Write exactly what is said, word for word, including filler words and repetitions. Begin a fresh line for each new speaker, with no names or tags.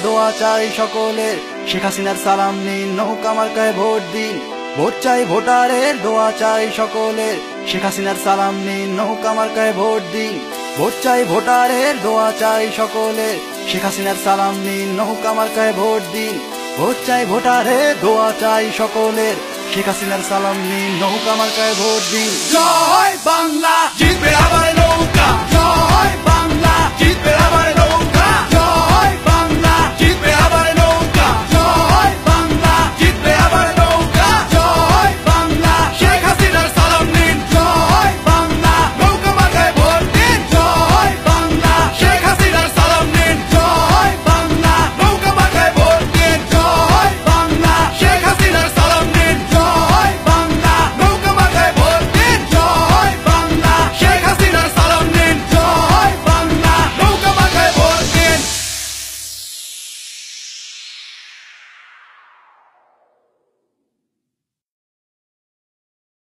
দোয়া চাই সকলের, শেখ হাসিনার সালাম নিন, নৌকা মার্কায় ভোট দিন। ভোট চাই ভোটারের, দোয়া চাই সকলের, শেখ হাসিনার সালাম নিন, নৌকা মার্কায় ভোট দিন। ভোট চাই ভোটারের, দোয়া চাই সকলের, শেখ হাসিনার সালাম নিন, নৌকা মার্কায় ভোট দিন। ভোট চাই ভোটারের, দোয়া চাই সকলের, শেখ হাসিনার সালাম নিন, নৌকা মার্কায় ভোট দিন।
জয় বাংলা, জিতবে আবার নৌকা। জয় বাংলা, জিতবে আবার